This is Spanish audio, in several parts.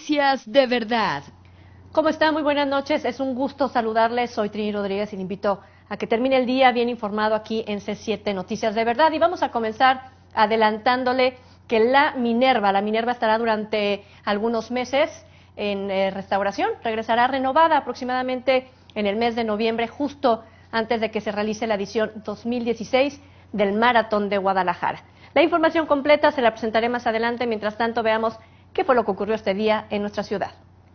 Noticias de verdad. ¿Cómo están? Muy buenas noches. Es un gusto saludarles. Soy Trini Rodríguez y le invito a que termine el día bien informado aquí en C7 Noticias de verdad. Y vamos a comenzar adelantándole que la Minerva estará durante algunos meses en restauración. Regresará renovada aproximadamente en el mes de noviembre, justo antes de que se realice la edición 2016 del Maratón de Guadalajara. La información completa se la presentaré más adelante. Mientras tanto, veamos qué fue lo que ocurrió este día en nuestra ciudad.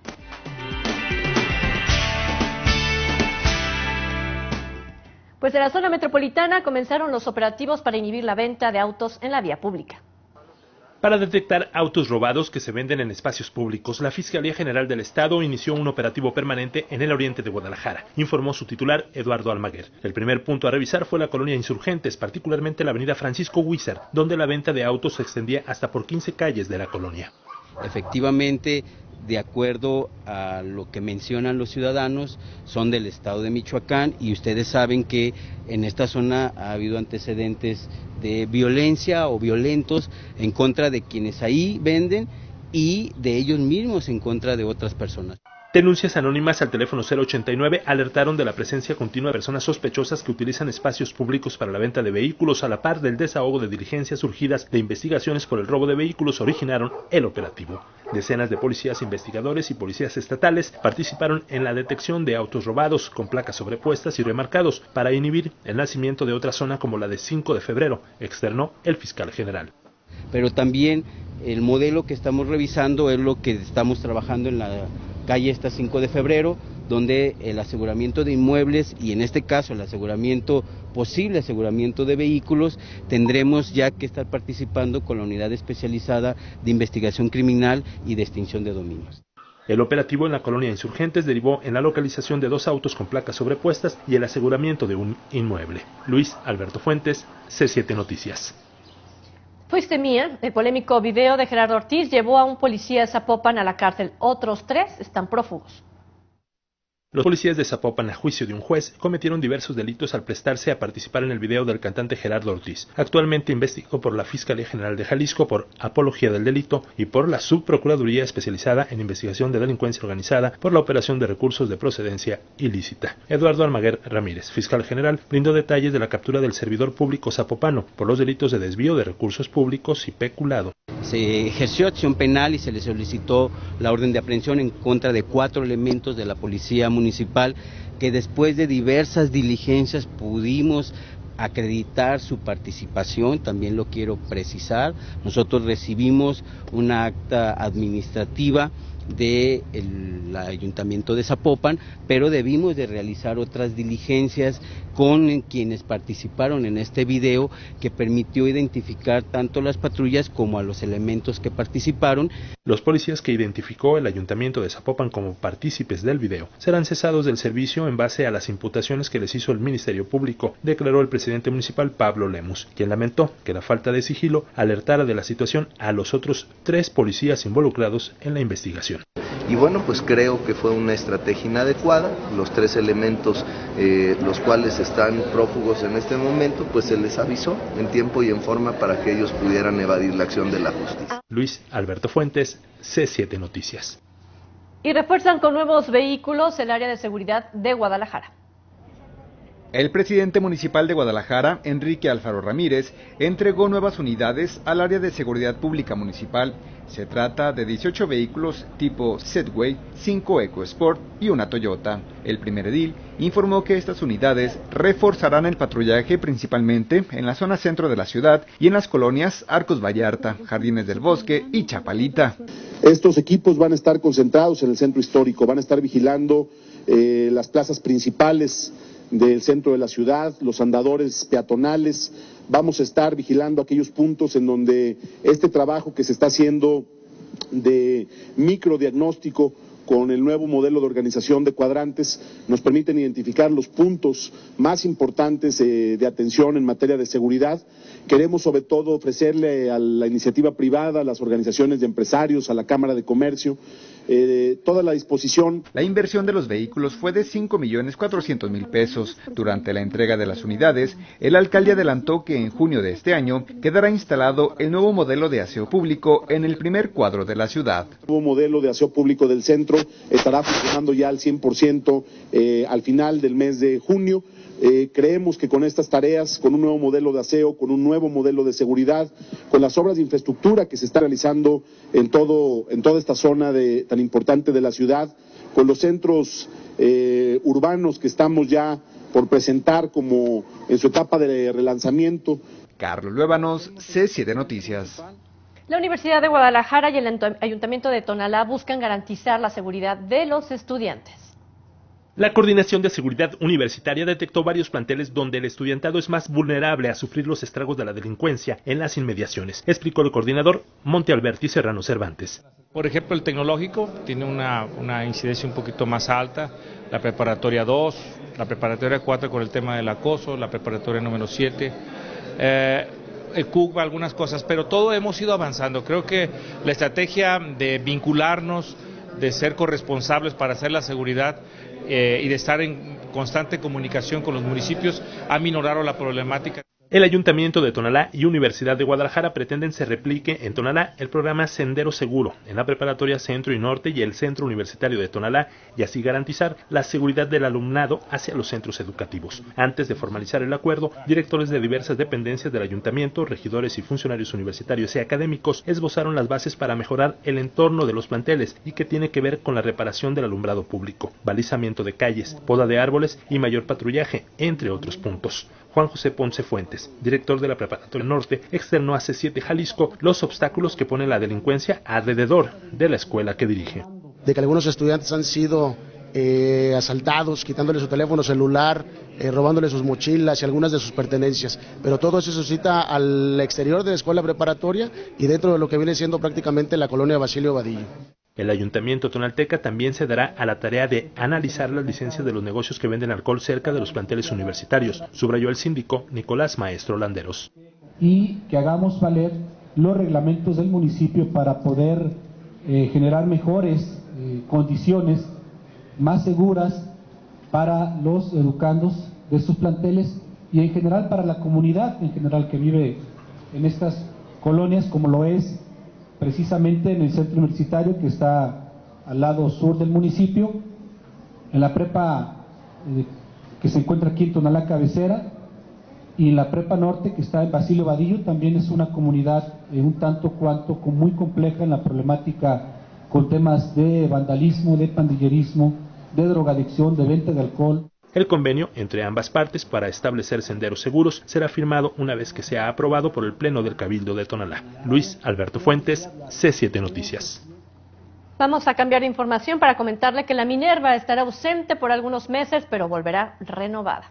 Pues en la zona metropolitana comenzaron los operativos para inhibir la venta de autos en la vía pública. Para detectar autos robados que se venden en espacios públicos, la Fiscalía General del Estado inició un operativo permanente en el oriente de Guadalajara, informó su titular Eduardo Almaguer. El primer punto a revisar fue la colonia Insurgentes, particularmente la avenida Francisco Huízar, donde la venta de autos se extendía hasta por 15 calles de la colonia. Efectivamente, de acuerdo a lo que mencionan los ciudadanos, son del estado de Michoacán y ustedes saben que en esta zona ha habido antecedentes de violencia o violentos en contra de quienes ahí venden y de ellos mismos en contra de otras personas. Denuncias anónimas al teléfono 089 alertaron de la presencia continua de personas sospechosas que utilizan espacios públicos para la venta de vehículos. A la par del desahogo de diligencias surgidas de investigaciones por el robo de vehículos originaron el operativo. Decenas de policías investigadores y policías estatales participaron en la detección de autos robados con placas sobrepuestas y remarcados para inhibir el nacimiento de otra zona como la de 5 de febrero, externó el fiscal general. Pero también el modelo que estamos revisando es lo que estamos trabajando en la calle esta 5 de febrero, donde el aseguramiento de inmuebles y en este caso el posible aseguramiento de vehículos, tendremos ya que estar participando con la unidad especializada de investigación criminal y de extinción de dominios. El operativo en la colonia Insurgentes derivó en la localización de 2 autos con placas sobrepuestas y el aseguramiento de un inmueble. Luis Alberto Fuentes, C7 Noticias. Fuiste mía, el polémico video de Gerardo Ortiz llevó a un policía de Zapopan a la cárcel. Otros 3 están prófugos. Los policías de Zapopan, a juicio de un juez, cometieron diversos delitos al prestarse a participar en el video del cantante Gerardo Ortiz, actualmente investigado por la Fiscalía General de Jalisco por apología del delito y por la Subprocuraduría especializada en investigación de delincuencia organizada por la operación de recursos de procedencia ilícita. Eduardo Almaguer Ramírez, fiscal general, brindó detalles de la captura del servidor público zapopano por los delitos de desvío de recursos públicos y peculado. Se ejerció acción penal y se le solicitó la orden de aprehensión en contra de 4 elementos de la policía municipal que después de diversas diligencias pudimos acreditar su participación. También lo quiero precisar, nosotros recibimos una acta administrativa del Ayuntamiento de Zapopan, pero debimos de realizar otras diligencias con quienes participaron en este video que permitió identificar tanto las patrullas como a los elementos que participaron. Los policías que identificó el Ayuntamiento de Zapopan como partícipes del video serán cesados del servicio en base a las imputaciones que les hizo el Ministerio Público, declaró el presidente municipal Pablo Lemus, quien lamentó que la falta de sigilo alertara de la situación a los otros 3 policías involucrados en la investigación. Y bueno, pues creo que fue una estrategia inadecuada. Los 3 elementos, los cuales están prófugos en este momento, pues se les avisó en tiempo y en forma para que ellos pudieran evadir la acción de la justicia. Luis Alberto Fuentes, C7 Noticias. Y refuerzan con nuevos vehículos el área de seguridad de Guadalajara. El presidente municipal de Guadalajara, Enrique Alfaro Ramírez, entregó nuevas unidades al área de seguridad pública municipal. Se trata de 18 vehículos tipo Segway, 5 EcoSport y una Toyota. El primer edil informó que estas unidades reforzarán el patrullaje principalmente en la zona centro de la ciudad y en las colonias Arcos Vallarta, Jardines del Bosque y Chapalita. Estos equipos van a estar concentrados en el centro histórico, van a estar vigilando las plazas principales del centro de la ciudad, los andadores peatonales. Vamos a estar vigilando aquellos puntos en donde este trabajo que se está haciendo de microdiagnóstico con el nuevo modelo de organización de cuadrantes nos permiten identificar los puntos más importantes de atención en materia de seguridad. Queremos sobre todo ofrecerle a la iniciativa privada, a las organizaciones de empresarios, a la Cámara de Comercio, toda la disposición. La inversión de los vehículos fue de 5.400.000 pesos. Durante la entrega de las unidades, el alcalde adelantó que en junio de este año quedará instalado el nuevo modelo de aseo público en el primer cuadro de la ciudad. El nuevo modelo de aseo público del centro estará funcionando ya al 100% al final del mes de junio. Creemos que con estas tareas, con un nuevo modelo de aseo, con un nuevo modelo de seguridad, con las obras de infraestructura que se están realizando en toda esta zona tan importante de la ciudad, con los centros urbanos que estamos ya por presentar como en su etapa de relanzamiento. Carlos Luébanos, C7 Noticias. La Universidad de Guadalajara y el Ayuntamiento de Tonalá buscan garantizar la seguridad de los estudiantes. La Coordinación de Seguridad Universitaria detectó varios planteles donde el estudiantado es más vulnerable a sufrir los estragos de la delincuencia en las inmediaciones, explicó el coordinador Monte Alberti Serrano Cervantes. Por ejemplo, el tecnológico tiene una incidencia un poquito más alta, la preparatoria 2, la preparatoria 4 con el tema del acoso, la preparatoria número 7, el CUC, algunas cosas, pero todo hemos ido avanzando. Creo que la estrategia de vincularnos, de ser corresponsables para hacer la seguridad y de estar en constante comunicación con los municipios ha minorado la problemática. El Ayuntamiento de Tonalá y Universidad de Guadalajara pretenden se replique en Tonalá el programa Sendero Seguro en la preparatoria Centro y Norte y el Centro Universitario de Tonalá y así garantizar la seguridad del alumnado hacia los centros educativos. Antes de formalizar el acuerdo, directores de diversas dependencias del Ayuntamiento, regidores y funcionarios universitarios y académicos esbozaron las bases para mejorar el entorno de los planteles y que tiene que ver con la reparación del alumbrado público, balizamiento de calles, poda de árboles y mayor patrullaje, entre otros puntos. Juan José Ponce Fuentes, director de la Preparatoria Norte, externó a C7 Jalisco los obstáculos que pone la delincuencia alrededor de la escuela que dirige. De que algunos estudiantes han sido asaltados, quitándole su teléfono celular, robándole sus mochilas y algunas de sus pertenencias, pero todo eso se suscita al exterior de la escuela preparatoria y dentro de lo que viene siendo prácticamente la colonia Basilio Vadillo. El Ayuntamiento tonalteca también se dará a la tarea de analizar las licencias de los negocios que venden alcohol cerca de los planteles universitarios, subrayó el síndico Nicolás Maestro Landeros. Y que hagamos valer los reglamentos del municipio para poder generar mejores condiciones más seguras para los educandos de estos planteles y en general para la comunidad en general que vive en estas colonias, como lo es precisamente en el centro universitario que está al lado sur del municipio, en la prepa que se encuentra aquí en Tonalá Cabecera y en la prepa norte que está en Basilio Vadillo. También es una comunidad un tanto cuanto muy compleja en la problemática con temas de vandalismo, de pandillerismo, de drogadicción, de venta de alcohol. El convenio entre ambas partes para establecer senderos seguros será firmado una vez que sea aprobado por el Pleno del Cabildo de Tonalá. Luis Alberto Fuentes, C7 Noticias. Vamos a cambiar de información para comentarle que la Minerva estará ausente por algunos meses, pero volverá renovada.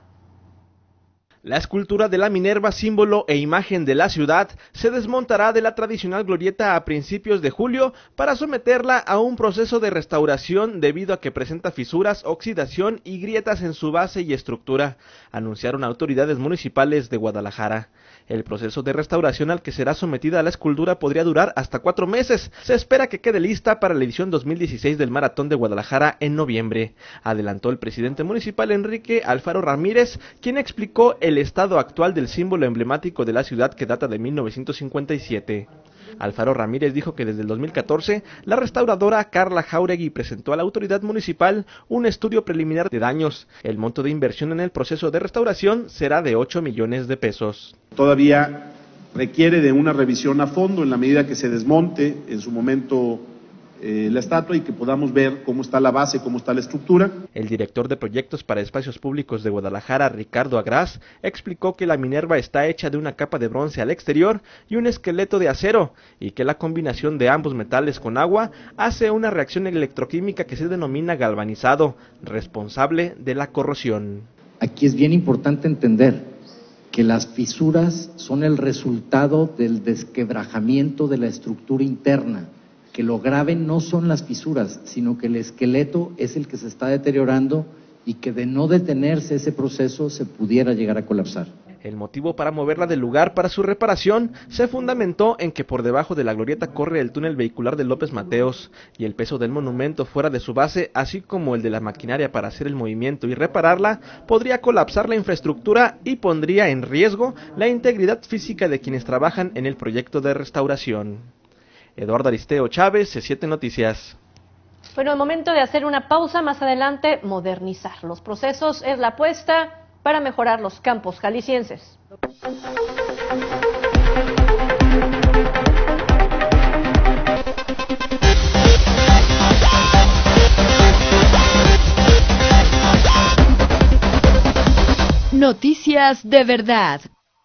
La escultura de la Minerva, símbolo e imagen de la ciudad, se desmontará de la tradicional glorieta a principios de julio para someterla a un proceso de restauración debido a que presenta fisuras, oxidación y grietas en su base y estructura, anunciaron autoridades municipales de Guadalajara. El proceso de restauración al que será sometida la escultura podría durar hasta 4 meses. Se espera que quede lista para la edición 2016 del Maratón de Guadalajara en noviembre, adelantó el presidente municipal Enrique Alfaro Ramírez, quien explicó el estado actual del símbolo emblemático de la ciudad que data de 1957. Alfaro Ramírez dijo que desde el 2014 la restauradora Carla Jauregui presentó a la autoridad municipal un estudio preliminar de daños. El monto de inversión en el proceso de restauración será de 8 millones de pesos. Todavía requiere de una revisión a fondo en la medida que se desmonte en su momento la estatua y que podamos ver cómo está la base, cómo está la estructura. El director de proyectos para espacios públicos de Guadalajara, Ricardo Agraz, explicó que la Minerva está hecha de una capa de bronce al exterior y un esqueleto de acero, y que la combinación de ambos metales con agua hace una reacción electroquímica que se denomina galvanizado, responsable de la corrosión. Aquí es bien importante entender que las fisuras son el resultado del desquebrajamiento de la estructura interna, que lo grave no son las fisuras, sino que el esqueleto es el que se está deteriorando y que de no detenerse ese proceso se pudiera llegar a colapsar. El motivo para moverla del lugar para su reparación se fundamentó en que por debajo de la glorieta corre el túnel vehicular de López Mateos y el peso del monumento fuera de su base, así como el de la maquinaria para hacer el movimiento y repararla, podría colapsar la infraestructura y pondría en riesgo la integridad física de quienes trabajan en el proyecto de restauración. Eduardo Aristeo Chávez, C7 Noticias. Bueno, el momento de hacer una pausa, más adelante modernizar los procesos es la apuesta para mejorar los campos jaliscienses. Noticias de verdad.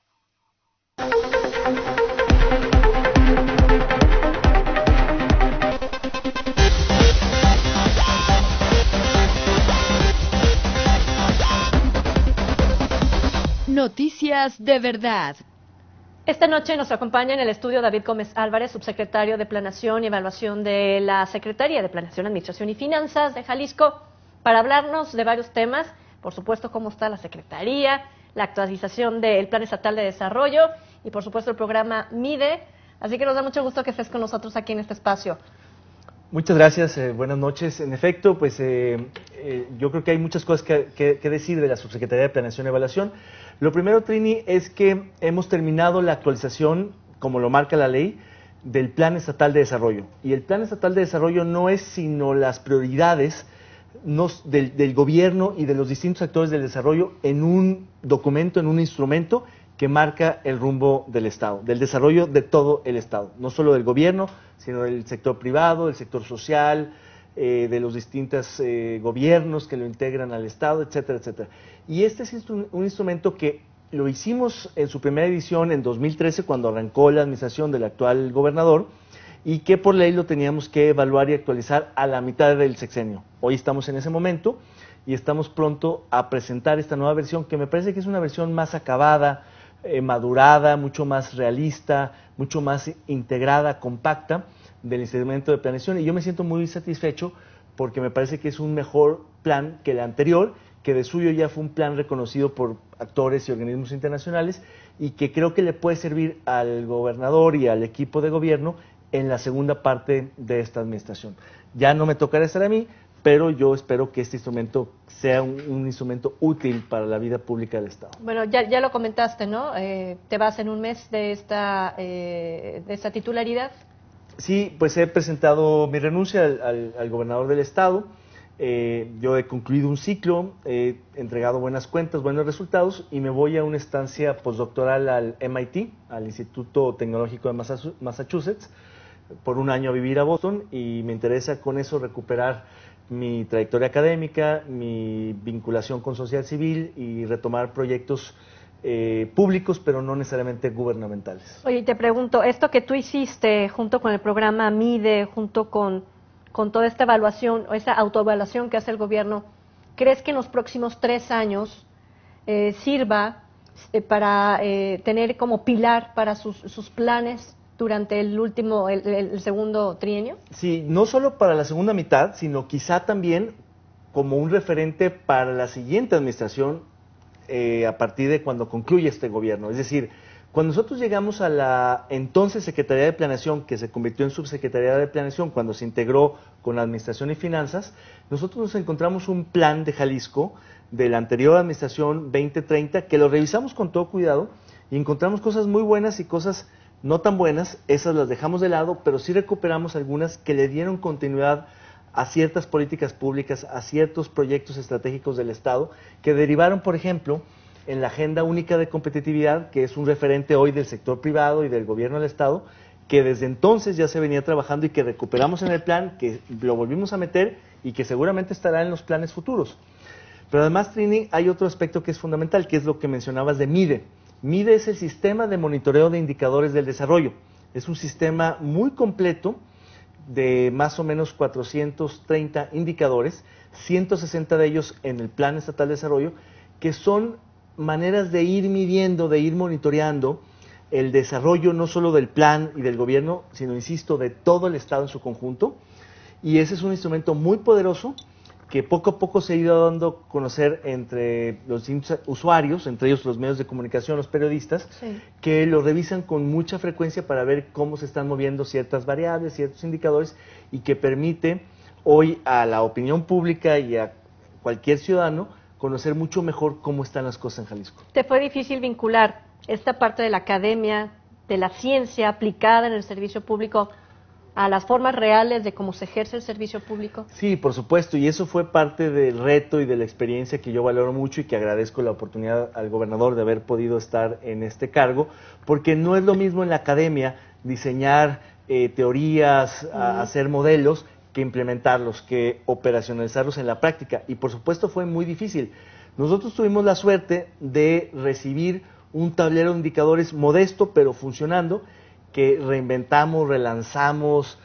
Noticias de verdad. Esta noche nos acompaña en el estudio David Gómez Álvarez, subsecretario de Planeación y Evaluación de la Secretaría de Planeación, Administración y Finanzas de Jalisco, para hablarnos de varios temas, por supuesto cómo está la Secretaría, la actualización del Plan Estatal de Desarrollo y por supuesto el programa MIDE. Así que nos da mucho gusto que estés con nosotros aquí en este espacio. Muchas gracias, buenas noches. En efecto, pues yo creo que hay muchas cosas que decir de la Subsecretaría de Planeación y Evaluación. Lo primero, Trini, es que hemos terminado la actualización, como lo marca la ley, del Plan Estatal de Desarrollo. Y el Plan Estatal de Desarrollo no es sino las prioridades del gobierno y de los distintos actores del desarrollo en un documento, en un instrumento que marca el rumbo del Estado, del desarrollo de todo el Estado, no solo del gobierno, sino del sector privado, del sector social, de los distintos gobiernos que lo integran al Estado, etcétera, etcétera. Y este es un instrumento que lo hicimos en su primera edición en 2013, cuando arrancó la administración del actual gobernador, y que por ley lo teníamos que evaluar y actualizar a la mitad del sexenio. Hoy estamos en ese momento y estamos pronto a presentar esta nueva versión, que me parece que es una versión más acabada, madurada, mucho más realista, mucho más integrada, compacta del instrumento de planeación, y yo me siento muy satisfecho porque me parece que es un mejor plan que el anterior, que de suyo ya fue un plan reconocido por actores y organismos internacionales y que creo que le puede servir al gobernador y al equipo de gobierno en la segunda parte de esta administración. Ya no me tocará estar a mí, pero yo espero que este instrumento sea un instrumento útil para la vida pública del Estado. Bueno, ya lo comentaste, ¿no? ¿Te vas en un mes de esta titularidad? Sí, pues he presentado mi renuncia al gobernador del Estado. Yo he concluido un ciclo, he entregado buenas cuentas, buenos resultados y me voy a una estancia postdoctoral al MIT, al Instituto Tecnológico de Massachusetts, por un año a vivir a Boston, y me interesa con eso recuperar mi trayectoria académica, mi vinculación con sociedad civil y retomar proyectos públicos, pero no necesariamente gubernamentales. Oye, te pregunto, esto que tú hiciste junto con el programa MIDE, junto con toda esta evaluación o esa autoevaluación que hace el gobierno, ¿crees que en los próximos 3 años sirva para tener como pilar para sus planes durante el segundo trienio? Sí, no solo para la segunda mitad, sino quizá también como un referente para la siguiente administración a partir de cuando concluye este gobierno. Es decir, cuando nosotros llegamos a la entonces Secretaría de Planeación, que se convirtió en Subsecretaría de Planeación cuando se integró con la Administración y Finanzas, nosotros nos encontramos un plan de Jalisco de la anterior Administración 2030 que lo revisamos con todo cuidado y encontramos cosas muy buenas y cosas no tan buenas. Esas las dejamos de lado, pero sí recuperamos algunas que le dieron continuidad a ciertas políticas públicas, a ciertos proyectos estratégicos del Estado, que derivaron, por ejemplo, en la Agenda Única de Competitividad, que es un referente hoy del sector privado y del gobierno del Estado, que desde entonces ya se venía trabajando y que recuperamos en el plan, que lo volvimos a meter y que seguramente estará en los planes futuros. Pero además, Trini, hay otro aspecto que es fundamental, que es lo que mencionabas de MIDE. MIDE es el Sistema de Monitoreo de Indicadores del Desarrollo. Es un sistema muy completo de más o menos 430 indicadores, 160 de ellos en el Plan Estatal de Desarrollo, que son maneras de ir midiendo, de ir monitoreando el desarrollo no solo del plan y del gobierno, sino, insisto, de todo el Estado en su conjunto. Y ese es un instrumento muy poderoso que poco a poco se ha ido dando a conocer entre los usuarios, entre ellos los medios de comunicación, los periodistas, sí, que lo revisan con mucha frecuencia para ver cómo se están moviendo ciertas variables, ciertos indicadores, y que permite hoy a la opinión pública y a cualquier ciudadano conocer mucho mejor cómo están las cosas en Jalisco. ¿Te fue difícil vincular esta parte de la academia, de la ciencia aplicada en el servicio público, a las formas reales de cómo se ejerce el servicio público? Sí, por supuesto, y eso fue parte del reto y de la experiencia que yo valoro mucho y que agradezco la oportunidad al gobernador de haber podido estar en este cargo, porque no es lo mismo en la academia diseñar teorías, hacer modelos, que implementarlos, que operacionalizarlos en la práctica, y por supuesto fue muy difícil. Nosotros tuvimos la suerte de recibir un tablero de indicadores modesto pero funcionando, que reinventamos, relanzamos,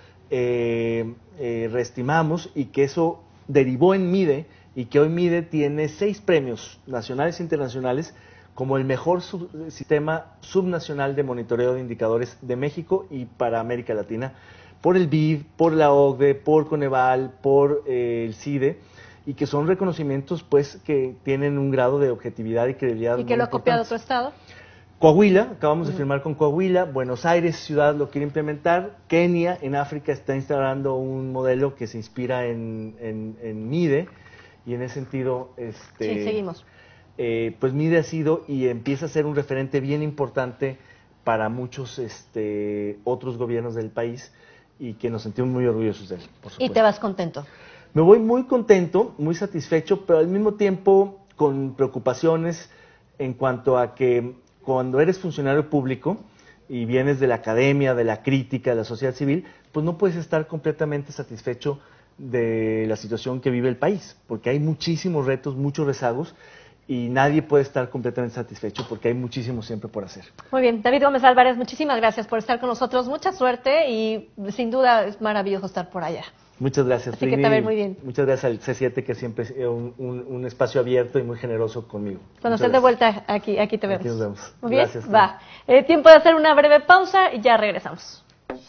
reestimamos, y que eso derivó en MIDE, y que hoy MIDE tiene 6 premios nacionales e internacionales como el mejor sistema subnacional de monitoreo de indicadores de México y para América Latina, por el BID, por la OCDE, por Coneval, por el CIDE, y que son reconocimientos pues que tienen un grado de objetividad y credibilidad. ¿Y que lo ha copiado otro estado? Coahuila, acabamos de firmar con Coahuila, Buenos Aires ciudad lo quiere implementar, Kenia en África está instalando un modelo que se inspira en MIDE, y en ese sentido sí, seguimos. Pues MIDE ha sido y empieza a ser un referente bien importante para muchos otros gobiernos del país, y que nos sentimos muy orgullosos de él, por supuesto. ¿Y te vas contento? Me voy muy contento, muy satisfecho, pero al mismo tiempo con preocupaciones en cuanto a que cuando eres funcionario público y vienes de la academia, de la crítica, de la sociedad civil, pues no puedes estar completamente satisfecho de la situación que vive el país, porque hay muchísimos retos, muchos rezagos, y nadie puede estar completamente satisfecho porque hay muchísimo siempre por hacer. Muy bien, David Gómez Álvarez, muchísimas gracias por estar con nosotros, mucha suerte, y sin duda es maravilloso estar por allá. Muchas gracias, Así que te ves muy bien. Muchas gracias al C7, que siempre es un espacio abierto y muy generoso conmigo. Cuando estés de vuelta, aquí te vemos. Aquí nos vemos. Muy bien, gracias. Va. Tiempo de hacer una breve pausa y ya regresamos.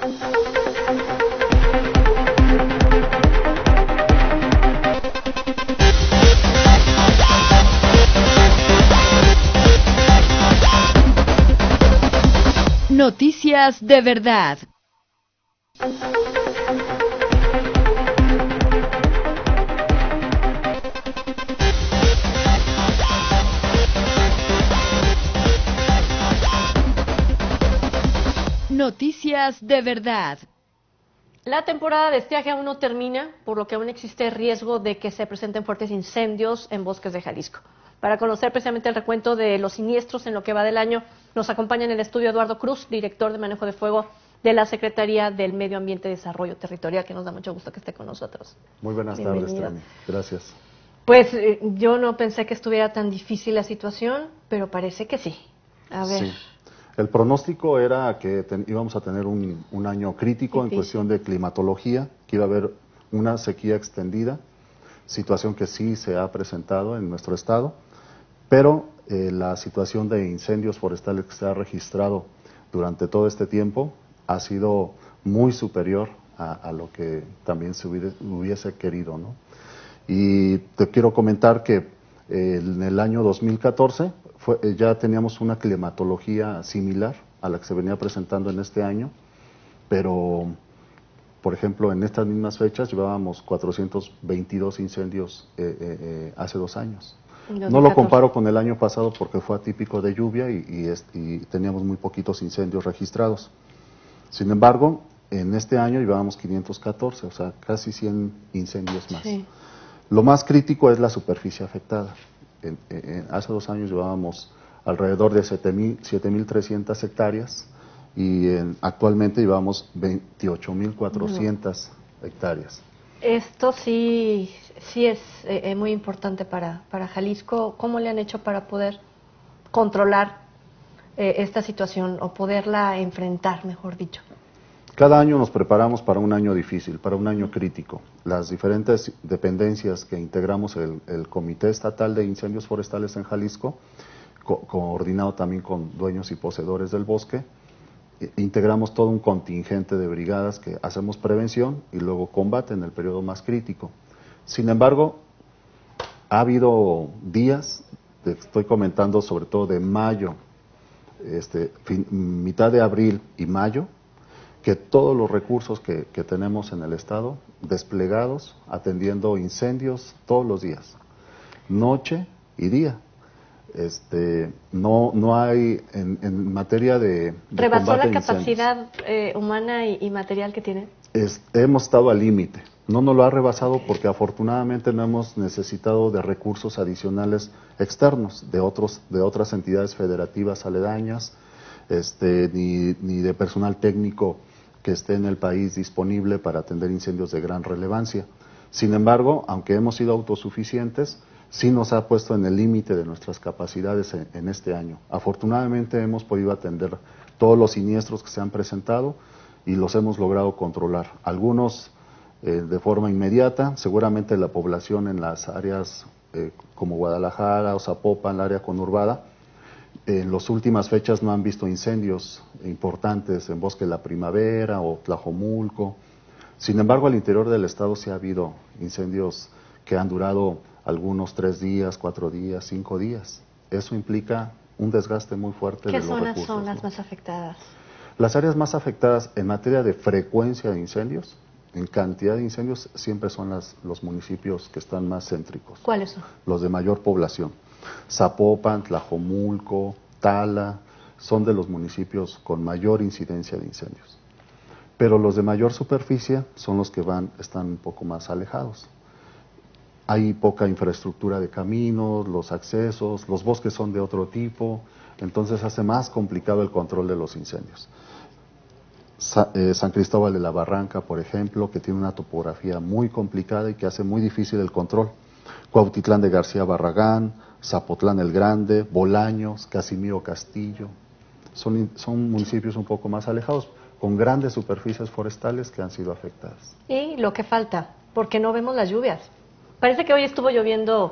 Noticias de verdad. Noticias de verdad. La temporada de estiaje aún no termina, por lo que aún existe riesgo de que se presenten fuertes incendios en bosques de Jalisco. Para conocer precisamente el recuento de los siniestros en lo que va del año, nos acompaña en el estudio Eduardo Cruz, director de manejo de fuego de la Secretaría del Medio Ambiente y Desarrollo Territorial, que nos da mucho gusto que esté con nosotros. Muy buenas tardes, Trani. Gracias. Pues yo no pensé que estuviera tan difícil la situación, pero parece que sí. A ver. Sí. El pronóstico era que íbamos a tener un año crítico en cuestión de climatología, que iba a haber una sequía extendida, situación que sí se ha presentado en nuestro estado, pero la situación de incendios forestales que se ha registrado durante todo este tiempo ha sido muy superior a lo que también se hubiese querido, ¿no? Y te quiero comentar que en el año 2014 ya teníamos una climatología similar a la que se venía presentando en este año, pero, por ejemplo, en estas mismas fechas llevábamos 422 incendios hace 2 años. No lo comparo con el año pasado porque fue atípico de lluvia y teníamos muy poquitos incendios registrados. Sin embargo, en este año llevábamos 514, o sea, casi 100 incendios más. Sí. Lo más crítico es la superficie afectada. Hace 2 años llevábamos alrededor de 7.300 hectáreas y actualmente llevamos 28.400 hectáreas. Esto sí es muy importante para Jalisco. ¿Cómo le han hecho para poder controlar esta situación o poderla enfrentar, mejor dicho? Cada año nos preparamos para un año difícil, para un año crítico. Las diferentes dependencias que integramos el Comité Estatal de Incendios Forestales en Jalisco, coordinado también con dueños y poseedores del bosque, integramos todo un contingente de brigadas que hacemos prevención y luego combate en el periodo más crítico. Sin embargo, ha habido días, estoy comentando sobre todo de mayo, mitad de abril y mayo, que todos los recursos que tenemos en el Estado desplegados, atendiendo incendios todos los días, noche y día. No hay en materia de ¿Rebasó la incendios. capacidad humana y material que tiene? Hemos estado al límite. No nos lo ha rebasado porque afortunadamente no hemos necesitado de recursos adicionales externos de otras entidades federativas aledañas, ni de personal técnico que esté en el país disponible para atender incendios de gran relevancia. Sin embargo, aunque hemos sido autosuficientes, sí nos ha puesto en el límite de nuestras capacidades en este año. Afortunadamente hemos podido atender todos los siniestros que se han presentado y los hemos logrado controlar. Algunos de forma inmediata, seguramente la población en las áreas como Guadalajara o Zapopan, la área conurbada, en las últimas fechas no han visto incendios importantes en Bosque de la Primavera o Tlajomulco. Sin embargo, al interior del estado sí ha habido incendios que han durado algunos 3 días, 4 días, 5 días. Eso implica un desgaste muy fuerte de los recursos. ¿Qué zonas son las más afectadas? Las áreas más afectadas en materia de frecuencia de incendios, en cantidad de incendios, siempre son los municipios que están más céntricos. ¿Cuáles son? Los de mayor población. Zapopan, Tlajomulco, Tala, son de los municipios con mayor incidencia de incendios. Pero los de mayor superficie son los que están un poco más alejados. Hay poca infraestructura de caminos, los accesos, los bosques son de otro tipo, entonces hace más complicado el control de los incendios. San Cristóbal de la Barranca, por ejemplo, que tiene una topografía muy complicada y que hace muy difícil el control. Cuautitlán de García Barragán, Zapotlán el Grande, Bolaños, Casimiro Castillo, son municipios un poco más alejados, con grandes superficies forestales que han sido afectadas. Y lo que falta, porque no vemos las lluvias. Parece que hoy estuvo lloviendo,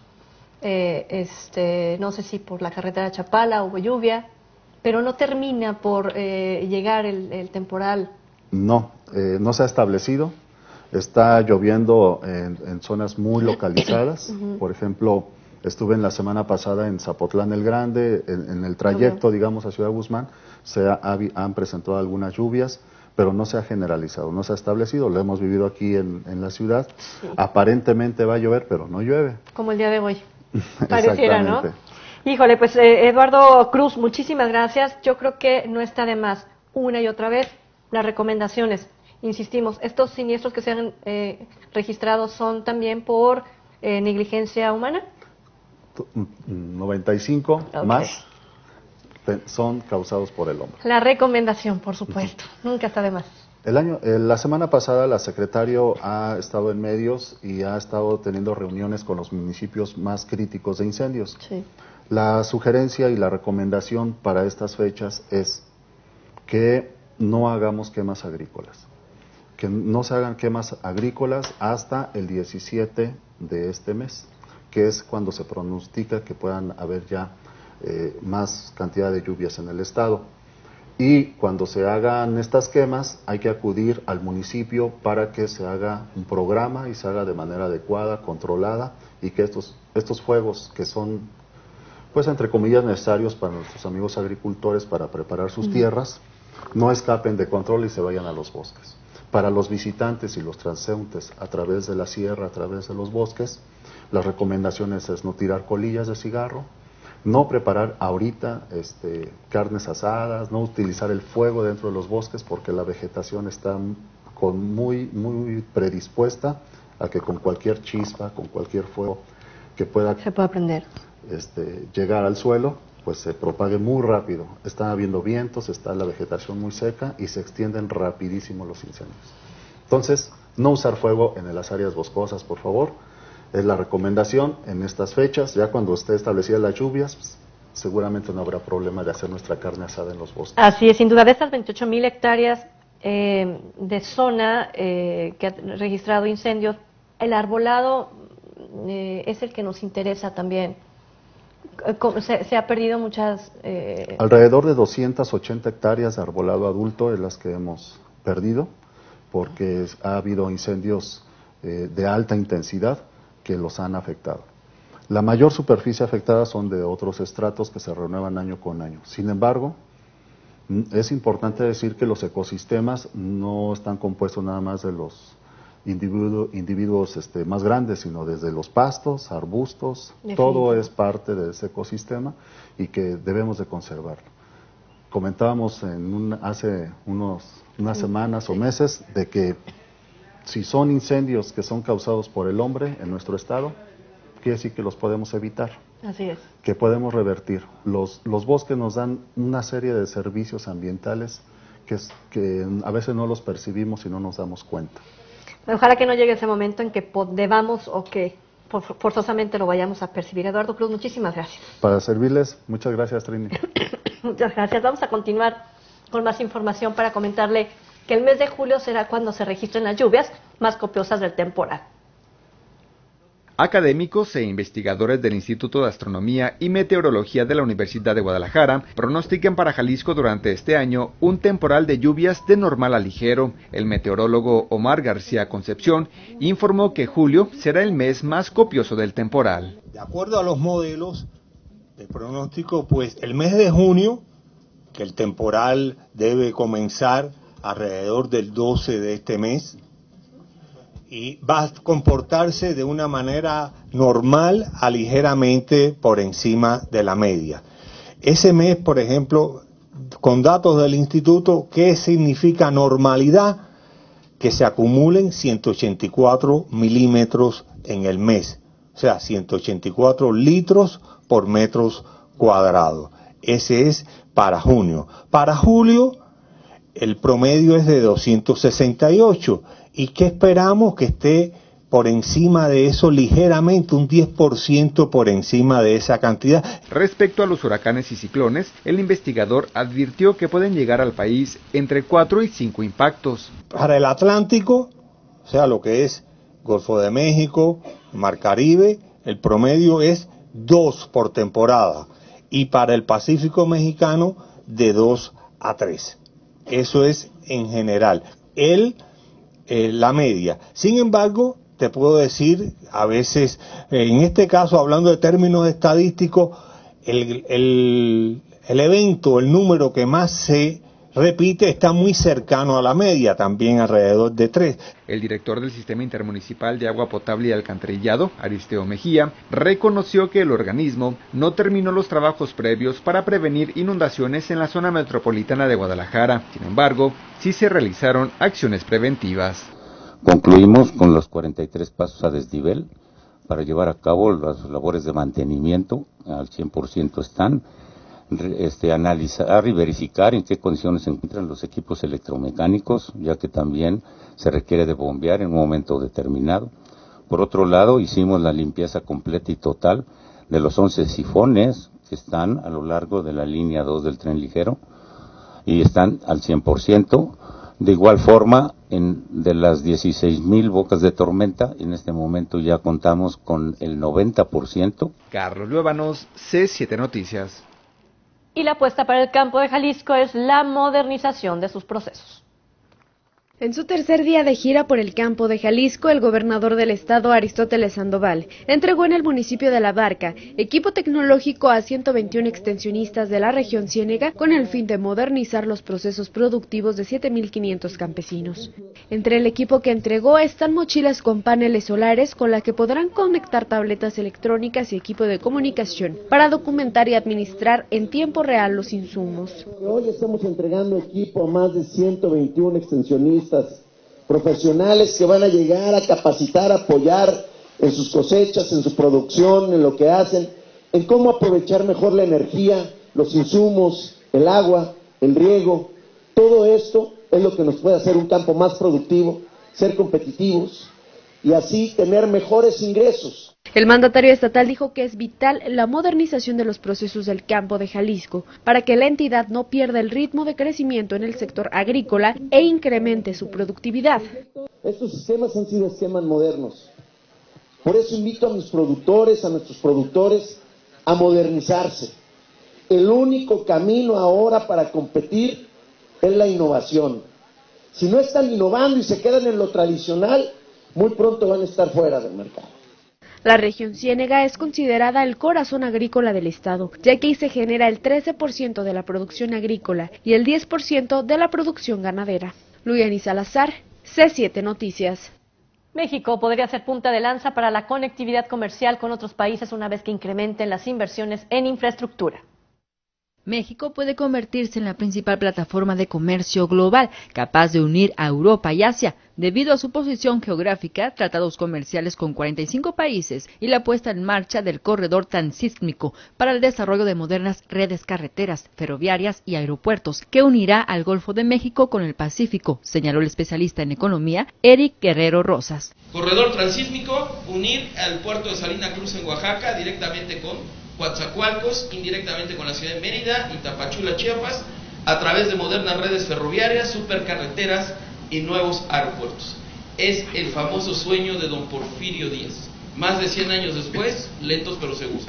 no sé si por la carretera de Chapala hubo lluvia, pero no termina por llegar el temporal. No se ha establecido. Está lloviendo en zonas muy localizadas. Por ejemplo, estuve en la semana pasada en Zapotlán el Grande, en el trayecto, digamos, a Ciudad Guzmán, han presentado algunas lluvias, pero no se ha generalizado, no se ha establecido. Lo hemos vivido aquí en la ciudad. Sí. Aparentemente va a llover, pero no llueve. Como el día de hoy. Pareciera, ¿no? Híjole, pues Eduardo Cruz, muchísimas gracias. Yo creo que no está de más, una y otra vez, las recomendaciones. Insistimos, estos siniestros que se han registrado son también por negligencia humana. 95 más son causados por el hombre. La recomendación, por supuesto, nunca está de más. La semana pasada la secretario ha estado en medios y ha estado teniendo reuniones con los municipios más críticos de incendios. Sí. La sugerencia y la recomendación para estas fechas es que no hagamos quemas agrícolas, que no se hagan quemas agrícolas hasta el 17 de este mes, que es cuando se pronostica que puedan haber ya más cantidad de lluvias en el estado. Y cuando se hagan estas quemas hay que acudir al municipio para que se haga un programa y se haga de manera adecuada, controlada, y que estos fuegos que son, pues entre comillas, necesarios para nuestros amigos agricultores para preparar sus tierras, no escapen de control y se vayan a los bosques. Para los visitantes y los transeúntes a través de la sierra, a través de los bosques, las recomendaciones es no tirar colillas de cigarro, no preparar ahorita carnes asadas, no utilizar el fuego dentro de los bosques porque la vegetación está muy predispuesta a que con cualquier chispa, con cualquier fuego que pueda prender, llegar al suelo, pues se propague muy rápido. Está habiendo vientos, está la vegetación muy seca y se extienden rapidísimo los incendios. Entonces, no usar fuego en las áreas boscosas, por favor. Es la recomendación en estas fechas. Ya cuando esté establecida las lluvias, pues, seguramente no habrá problema de hacer nuestra carne asada en los bosques. Así es, sin duda, de estas 28,000 hectáreas de zona que ha registrado incendios, el arbolado es el que nos interesa también. Se ha perdido muchas... Alrededor de 280 hectáreas de arbolado adulto es las que hemos perdido, porque ha habido incendios de alta intensidad que los han afectado. La mayor superficie afectada son de otros estratos que se renuevan año con año. Sin embargo, es importante decir que los ecosistemas no están compuestos nada más de los individuos más grandes, sino desde los pastos, arbustos, todo es parte de ese ecosistema y que debemos de conservarlo. Comentábamos hace unas semanas o meses de que si son incendios que son causados por el hombre en nuestro estado, quiere decir que los podemos evitar. Así es. Que podemos revertir. Los bosques nos dan una serie de servicios ambientales que a veces no los percibimos y no nos damos cuenta. Ojalá que no llegue ese momento en que debamos o que forzosamente lo vayamos a percibir. Eduardo Cruz, muchísimas gracias. Para servirles, muchas gracias, Trini. Muchas gracias. Vamos a continuar con más información para comentarle que el mes de julio será cuando se registren las lluvias más copiosas del temporal. Académicos e investigadores del Instituto de Astronomía y Meteorología de la Universidad de Guadalajara pronostican para Jalisco durante este año un temporal de lluvias de normal a ligero. El meteorólogo Omar García Concepción informó que julio será el mes más copioso del temporal. De acuerdo a los modelos de pronóstico, pues el mes de junio, que el temporal debe comenzar alrededor del 12 de este mes, y va a comportarse de una manera normal a ligeramente por encima de la media. Ese mes, por ejemplo, con datos del instituto, ¿qué significa normalidad? Que se acumulen 184 milímetros en el mes, o sea, 184 litros por metros cuadrados. Ese es para junio. Para julio, el promedio es de 268. ¿Y qué esperamos? Que esté por encima de eso ligeramente, un 10% por encima de esa cantidad. Respecto a los huracanes y ciclones, el investigador advirtió que pueden llegar al país entre 4 y 5 impactos. Para el Atlántico, o sea, lo que es Golfo de México, Mar Caribe, el promedio es 2 por temporada. Y para el Pacífico mexicano, de 2 a 3. Eso es en general. La media. Sin embargo, te puedo decir, a veces, en este caso, hablando de términos estadísticos, el evento, el número que más se repite está muy cercano a la media, también alrededor de 3. El director del Sistema Intermunicipal de Agua Potable y Alcantarillado, Aristeo Mejía, reconoció que el organismo no terminó los trabajos previos para prevenir inundaciones en la zona metropolitana de Guadalajara. Sin embargo, sí se realizaron acciones preventivas. Concluimos con los 43 pasos a desnivel para llevar a cabo las labores de mantenimiento, al 100% están. Analizar y verificar en qué condiciones se encuentran los equipos electromecánicos, ya que también se requiere de bombear en un momento determinado. Por otro lado, hicimos la limpieza completa y total de los 11 sifones que están a lo largo de la línea 2 del tren ligero y están al 100%. De igual forma, de las 16,000 bocas de tormenta, en este momento ya contamos con el 90%. Carlos Luébanos, C7 Noticias. Y la apuesta para el campo de Jalisco es la modernización de sus procesos. En su tercer día de gira por el campo de Jalisco, el gobernador del estado, Aristóteles Sandoval, entregó en el municipio de La Barca equipo tecnológico a 121 extensionistas de la región Ciénega con el fin de modernizar los procesos productivos de 7,500 campesinos. Entre el equipo que entregó están mochilas con paneles solares con las que podrán conectar tabletas electrónicas y equipo de comunicación para documentar y administrar en tiempo real los insumos. Hoy estamos entregando equipo a más de 121 extensionistas profesionales que van a llegar a capacitar, apoyar en sus cosechas, en su producción, en lo que hacen, en cómo aprovechar mejor la energía, los insumos, el agua, el riego. Todo esto es lo que nos puede hacer un campo más productivo, ser competitivos y así tener mejores ingresos. El mandatario estatal dijo que es vital la modernización de los procesos del campo de Jalisco para que la entidad no pierda el ritmo de crecimiento en el sector agrícola e incremente su productividad. Estos sistemas han sido sistemas modernos. Por eso invito a mis productores, a nuestros productores, a modernizarse. El único camino ahora para competir es la innovación. Si no están innovando y se quedan en lo tradicional, muy pronto van a estar fuera del mercado. La región Ciénega es considerada el corazón agrícola del estado, ya que ahí se genera el 13% de la producción agrícola y el 10% de la producción ganadera. Luyani Salazar, C7 Noticias. México podría ser punta de lanza para la conectividad comercial con otros países una vez que incrementen las inversiones en infraestructura. México puede convertirse en la principal plataforma de comercio global, capaz de unir a Europa y Asia, debido a su posición geográfica, tratados comerciales con 45 países y la puesta en marcha del corredor transísmico para el desarrollo de modernas redes carreteras, ferroviarias y aeropuertos, que unirá al Golfo de México con el Pacífico, señaló el especialista en economía, Eric Guerrero Rosas. Corredor transísmico, unir al puerto de Salina Cruz en Oaxaca directamente con Coatzacoalcos, indirectamente con la ciudad de Mérida y Tapachula, Chiapas, a través de modernas redes ferroviarias, supercarreteras y nuevos aeropuertos. Es el famoso sueño de don Porfirio Díaz. Más de 100 años después, lentos pero seguros.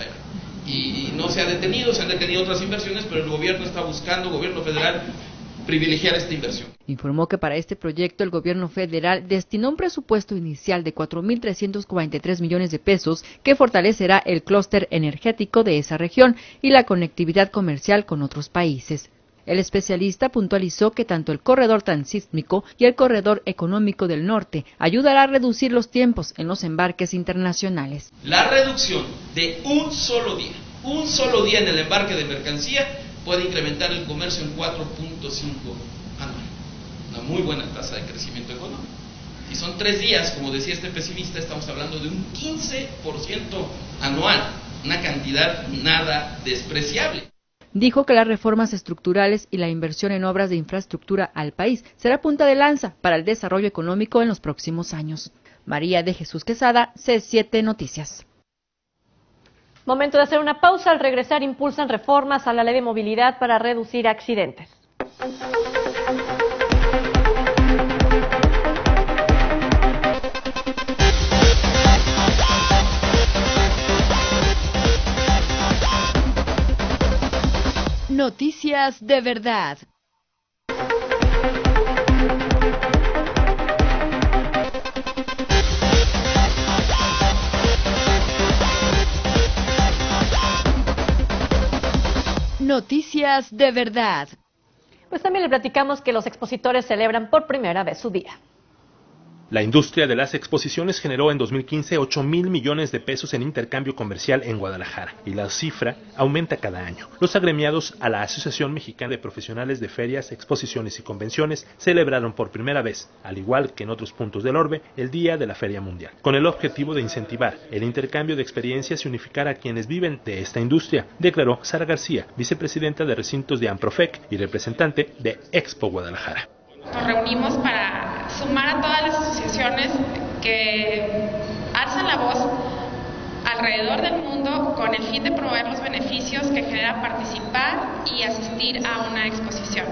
Y no se ha detenido, se han detenido otras inversiones, pero el gobierno está buscando, gobierno federal, privilegiar esta inversión. Informó que para este proyecto el gobierno federal destinó un presupuesto inicial de 4.343 millones de pesos que fortalecerá el clúster energético de esa región y la conectividad comercial con otros países. El especialista puntualizó que tanto el corredor transísmico y el corredor económico del norte ayudará a reducir los tiempos en los embarques internacionales. La reducción de un solo día en el embarque de mercancía puede incrementar el comercio en 4.5 anual. Una muy buena tasa de crecimiento económico. Si son 3 días, como decía este pesimista, estamos hablando de un 15% anual, una cantidad nada despreciable. Dijo que las reformas estructurales y la inversión en obras de infraestructura al país será punta de lanza para el desarrollo económico en los próximos años. María de Jesús Quesada, C7 Noticias. Momento de hacer una pausa. Al regresar impulsan reformas a la ley de movilidad para reducir accidentes. Noticias de verdad. Noticias de verdad. Pues también le platicamos que los expositores celebran por primera vez su día. La industria de las exposiciones generó en 2015 8,000 millones de pesos en intercambio comercial en Guadalajara, y la cifra aumenta cada año. Los agremiados a la Asociación Mexicana de Profesionales de Ferias, Exposiciones y Convenciones celebraron por primera vez, al igual que en otros puntos del orbe, el Día de la Feria Mundial, con el objetivo de incentivar el intercambio de experiencias y unificar a quienes viven de esta industria, declaró Sara García, vicepresidenta de recintos de AMPROFEC y representante de Expo Guadalajara. Nos reunimos para sumar a todas las asociaciones que alzan la voz alrededor del mundo con el fin de promover los beneficios que genera participar y asistir a una exposición.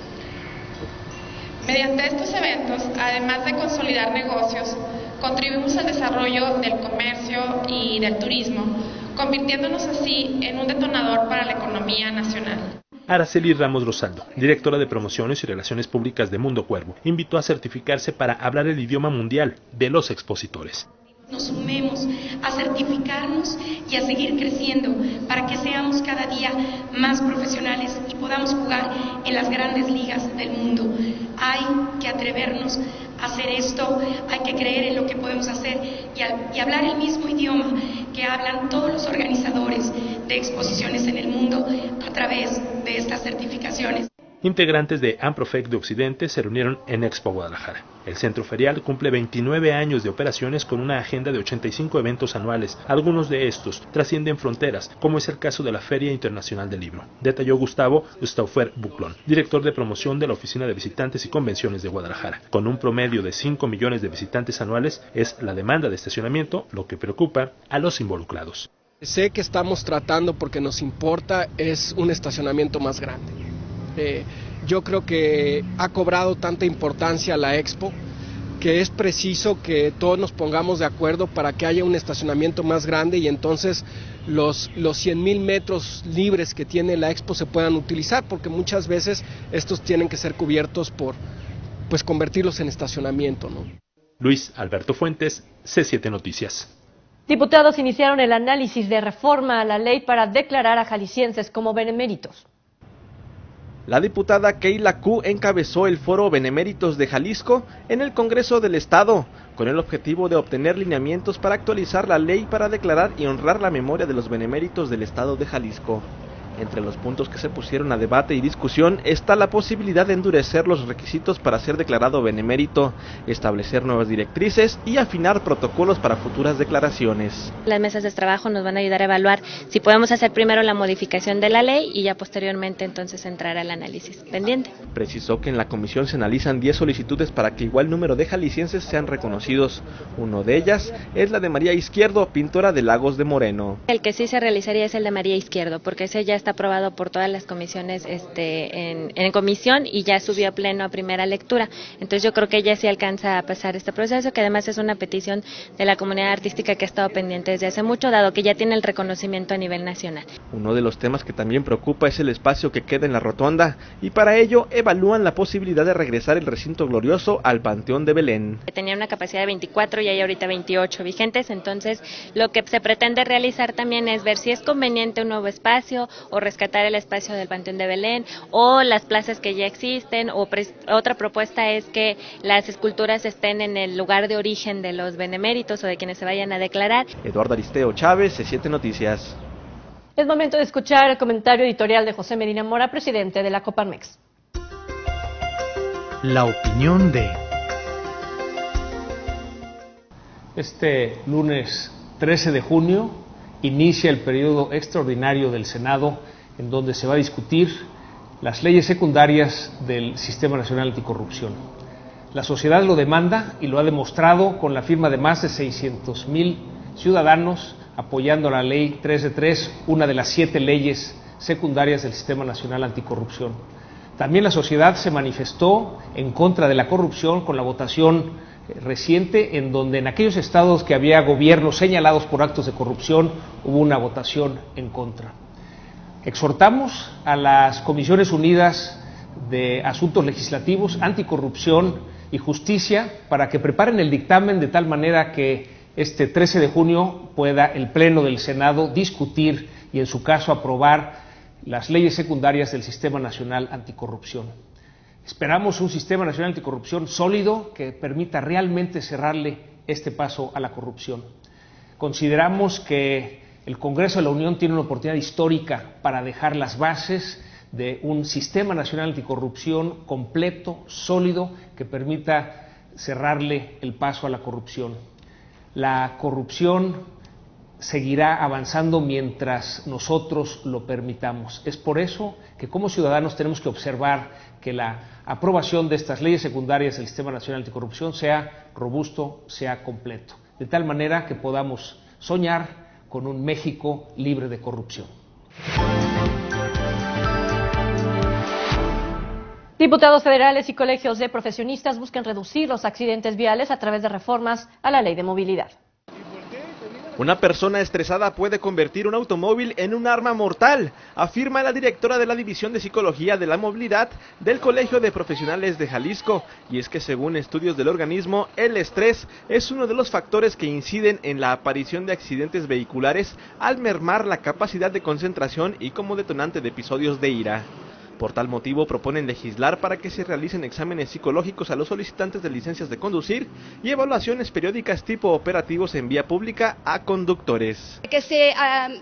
Mediante estos eventos, además de consolidar negocios, contribuimos al desarrollo del comercio y del turismo, convirtiéndonos así en un detonador para la economía nacional. Araceli Ramos Rosaldo, directora de Promociones y Relaciones Públicas de Mundo Cuervo, invitó a certificarse para hablar el idioma mundial de los expositores. Nos sumemos a certificarnos y a seguir creciendo para que seamos cada día más profesionales y podamos jugar en las grandes ligas del mundo. Hay que atrevernos a hacer esto, hay que creer en lo que podemos hacer y hablar el mismo idioma que hablan todos los organizadores de exposiciones en el mundo a través de estas certificaciones. Integrantes de AMPROFEC de Occidente se reunieron en Expo Guadalajara. El centro ferial cumple 29 años de operaciones con una agenda de 85 eventos anuales. Algunos de estos trascienden fronteras, como es el caso de la Feria Internacional del Libro, detalló Gustavo Stauffer Buclón, director de promoción de la Oficina de Visitantes y Convenciones de Guadalajara. Con un promedio de 5 millones de visitantes anuales, es la demanda de estacionamiento lo que preocupa a los involucrados. Sé que estamos tratando, porque nos importa, es un estacionamiento más grande. Yo creo que ha cobrado tanta importancia la Expo que es preciso que todos nos pongamos de acuerdo para que haya un estacionamiento más grande y entonces los 100,000 metros libres que tiene la Expo se puedan utilizar, porque muchas veces estos tienen que ser cubiertos por convertirlos en estacionamiento, ¿no? Luis Alberto Fuentes, C7 Noticias. Diputados iniciaron el análisis de reforma a la ley para declarar a jaliscienses como beneméritos. La diputada Keila Q encabezó el foro Beneméritos de Jalisco en el Congreso del Estado, con el objetivo de obtener lineamientos para actualizar la ley para declarar y honrar la memoria de los beneméritos del Estado de Jalisco. Entre los puntos que se pusieron a debate y discusión está la posibilidad de endurecer los requisitos para ser declarado benemérito, establecer nuevas directrices y afinar protocolos para futuras declaraciones. Las mesas de trabajo nos van a ayudar a evaluar si podemos hacer primero la modificación de la ley y ya posteriormente entonces entrar al análisis pendiente. Precisó que en la comisión se analizan 10 solicitudes para que igual número de jaliscienses sean reconocidos. Uno de ellas es la de María Izquierdo, pintora de Lagos de Moreno. El que sí se realizaría es el de María Izquierdo, porque ese ya está aprobado por todas las comisiones en comisión y ya subió a pleno a primera lectura. Entonces yo creo que ella sí alcanza a pasar este proceso, que además es una petición de la comunidad artística que ha estado pendiente desde hace mucho, dado que ya tiene el reconocimiento a nivel nacional. Uno de los temas que también preocupa es el espacio que queda en la rotonda, y para ello evalúan la posibilidad de regresar el recinto glorioso al Panteón de Belén. Tenía una capacidad de 24 y hay ahorita 28 vigentes, entonces lo que se pretende realizar también es ver si es conveniente un nuevo espacio o rescatar el espacio del Panteón de Belén o las plazas que ya existen, o otra propuesta es que las esculturas estén en el lugar de origen de los beneméritos o de quienes se vayan a declarar. Eduardo Aristeo Chávez, C7 Noticias. Es momento de escuchar el comentario editorial de José Medina Mora, presidente de la Coparmex. La opinión de... Este lunes 13 de junio inicia el periodo extraordinario del Senado, en donde se va a discutir las leyes secundarias del Sistema Nacional Anticorrupción. La sociedad lo demanda y lo ha demostrado con la firma de más de 600,000 ciudadanos apoyando la ley 3 de 3, una de las 7 leyes secundarias del Sistema Nacional Anticorrupción. También la sociedad se manifestó en contra de la corrupción con la votación reciente, en donde en aquellos estados que había gobiernos señalados por actos de corrupción hubo una votación en contra. Exhortamos a las Comisiones Unidas de Asuntos Legislativos, Anticorrupción y Justicia para que preparen el dictamen de tal manera que este 13 de junio pueda el Pleno del Senado discutir y en su caso aprobar las leyes secundarias del Sistema Nacional Anticorrupción. Esperamos un Sistema Nacional Anticorrupción sólido que permita realmente cerrarle este paso a la corrupción. Consideramos que el Congreso de la Unión tiene una oportunidad histórica para dejar las bases de un Sistema Nacional Anticorrupción completo, sólido, que permita cerrarle el paso a la corrupción. La corrupción seguirá avanzando mientras nosotros lo permitamos. Es por eso que como ciudadanos tenemos que observar que la aprobación de estas leyes secundarias del Sistema Nacional Anticorrupción sea robusto, sea completo, de tal manera que podamos soñar con un México libre de corrupción. Diputados federales y colegios de profesionistas buscan reducir los accidentes viales a través de reformas a la ley de movilidad. Una persona estresada puede convertir un automóvil en un arma mortal, afirma la directora de la División de Psicología de la Movilidad del Colegio de Profesionales de Jalisco, y es que según estudios del organismo, el estrés es uno de los factores que inciden en la aparición de accidentes vehiculares al mermar la capacidad de concentración y como detonante de episodios de ira. Por tal motivo proponen legislar para que se realicen exámenes psicológicos a los solicitantes de licencias de conducir y evaluaciones periódicas tipo operativos en vía pública a conductores. Que se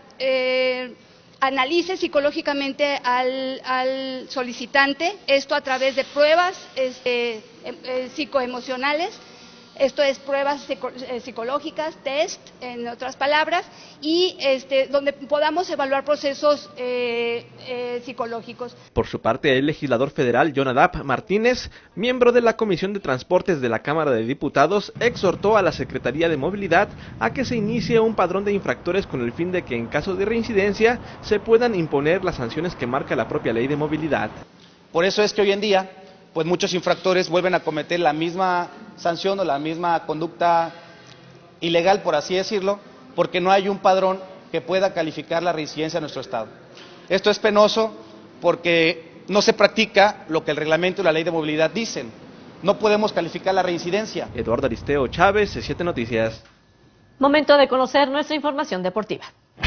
analice psicológicamente al solicitante, esto a través de pruebas psicoemocionales. Esto es pruebas psicológicas, test, en otras palabras, y donde podamos evaluar procesos psicológicos. Por su parte, el legislador federal Jonadab Martínez, miembro de la Comisión de Transportes de la Cámara de Diputados, exhortó a la Secretaría de Movilidad a que se inicie un padrón de infractores con el fin de que en caso de reincidencia se puedan imponer las sanciones que marca la propia ley de movilidad. Por eso es que hoy en día pues muchos infractores vuelven a cometer la misma sanción o la misma conducta ilegal, por así decirlo, porque no hay un padrón que pueda calificar la reincidencia en nuestro estado. Esto es penoso porque no se practica lo que el reglamento y la ley de movilidad dicen. No podemos calificar la reincidencia. Eduardo Aristeo Chávez, C7 Noticias. Momento de conocer nuestra información deportiva.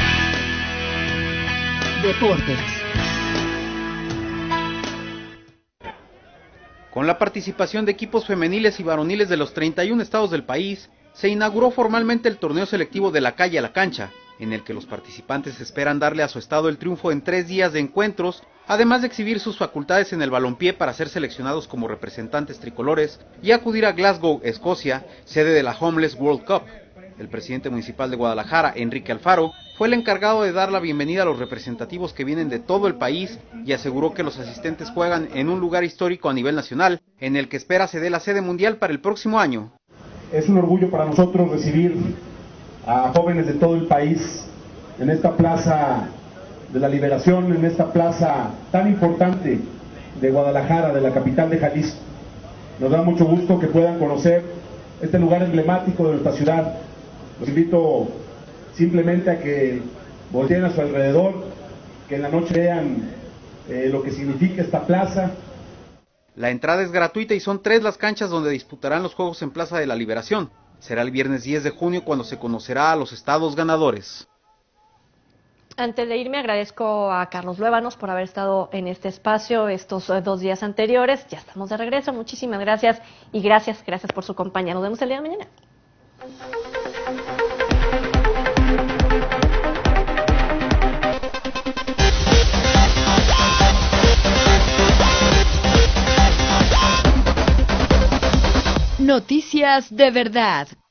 Deportes. Con la participación de equipos femeniles y varoniles de los 31 estados del país, se inauguró formalmente el torneo selectivo de la calle a la cancha, en el que los participantes esperan darle a su estado el triunfo en 3 días de encuentros, además de exhibir sus facultades en el balompié para ser seleccionados como representantes tricolores y acudir a Glasgow, Escocia, sede de la Homeless World Cup. El presidente municipal de Guadalajara, Enrique Alfaro, fue el encargado de dar la bienvenida a los representativos que vienen de todo el país y aseguró que los asistentes juegan en un lugar histórico a nivel nacional, en el que espera se dé la sede mundial para el próximo año. Es un orgullo para nosotros recibir a jóvenes de todo el país en esta plaza de la Liberación, en esta plaza tan importante de Guadalajara, de la capital de Jalisco. Nos da mucho gusto que puedan conocer este lugar emblemático de nuestra ciudad. Los invito simplemente a que volteen a su alrededor, que en la noche vean lo que significa esta plaza. La entrada es gratuita y son 3 las canchas donde disputarán los Juegos en Plaza de la Liberación. Será el viernes 10 de junio cuando se conocerá a los estados ganadores. Antes de irme, agradezco a Carlos Luébanos por haber estado en este espacio estos 2 días anteriores. Ya estamos de regreso. Muchísimas gracias y gracias por su compañía. Nos vemos el día de mañana. Noticias de verdad